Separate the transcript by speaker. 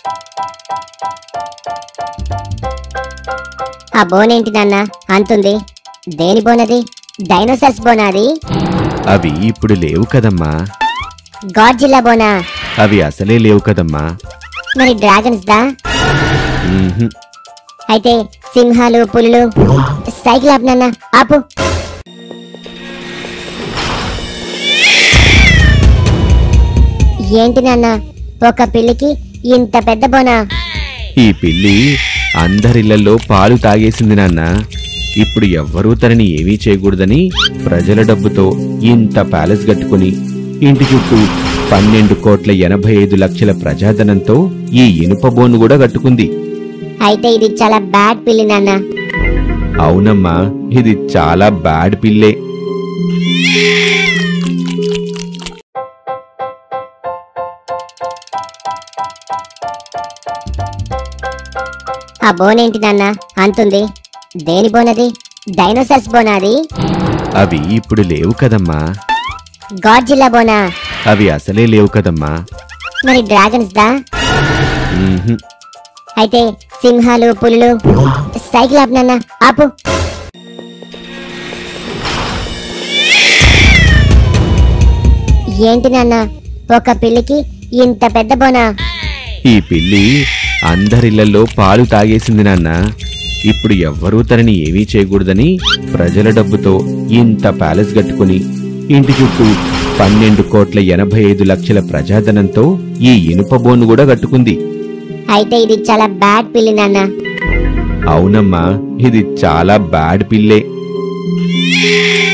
Speaker 1: ఆ బోనేంటి నాన్న అంతుంది? దేని బోనది? డైనోసార్స్ బోనాది?
Speaker 2: అవి ఇప్పుడు లేవు కదమ్మా.
Speaker 1: గాడ్జిల్లా బోనా?
Speaker 2: అవి అసలే లేవు కదమ్మా.
Speaker 1: మరి డ్రాగన్స్ దా? అయితే సింహాలు, పులులు. సైకిల్ ఆపు నాన్న, ఆపు. ఏంటి నాన్న ఒక పిల్లికి ఇంత పెద్ద బోనా?
Speaker 2: ఈ పిల్లి అందరిళ్లలో పాలు తాగేసింది నాన్న. ఇప్పుడు ఎవ్వరూ తనని ఏమీ చేయకూడదని ప్రజల డబ్బుతో ఇంత ప్యాలెస్ కట్టుకుని ఇంటి చుట్టూ 12,85,00,000 ప్రజాధనంతో ఈ ఇనుప బోను కూడా కట్టుకుంది.
Speaker 1: అయితే ఇది చాలా బ్యాడ్ పిల్లి నాన్న.
Speaker 2: అవునమ్మా, ఇది చాలా బ్యాడ్ పిల్లే.
Speaker 1: ఆ బోనేంటి నాన్న అంటుంది? దేని బోనది? డైనోసార్స్ బోనాది?
Speaker 2: అవి ఇప్పుడు లేవు కదమ్మా.
Speaker 1: గాడ్జిల్లా బోనా?
Speaker 2: అవి అసలే లేవు కదమ్మా.
Speaker 1: మరి డ్రాగన్స్ దా? అయితే సింహాలు, పులులు. సైకిల్ ఆపు నాన్న, ఆపు. ఏంటి నాన్న ఒక పిల్లికి ఇంత పెద్ద బోనా?
Speaker 2: ఈ పిల్లి అందరిళ్లలో పాలు తాగేసింది నాన్న. ఇప్పుడు ఎవ్వరూ తనని ఏమీ చేయకూడదని ప్రజల డబ్బుతో ఇంత ప్యాలెస్ కట్టుకుని ఇంటి చుట్టూ 12,85,00,000 ప్రజాధనంతో ఈ ఇనుప బోను కూడా కట్టుకుంది.
Speaker 1: అయితే ఇది చాలా బ్యాడ్ పిల్లి నాన్న.
Speaker 2: అవునమ్మా, ఇది చాలా బ్యాడ్ పిల్లే.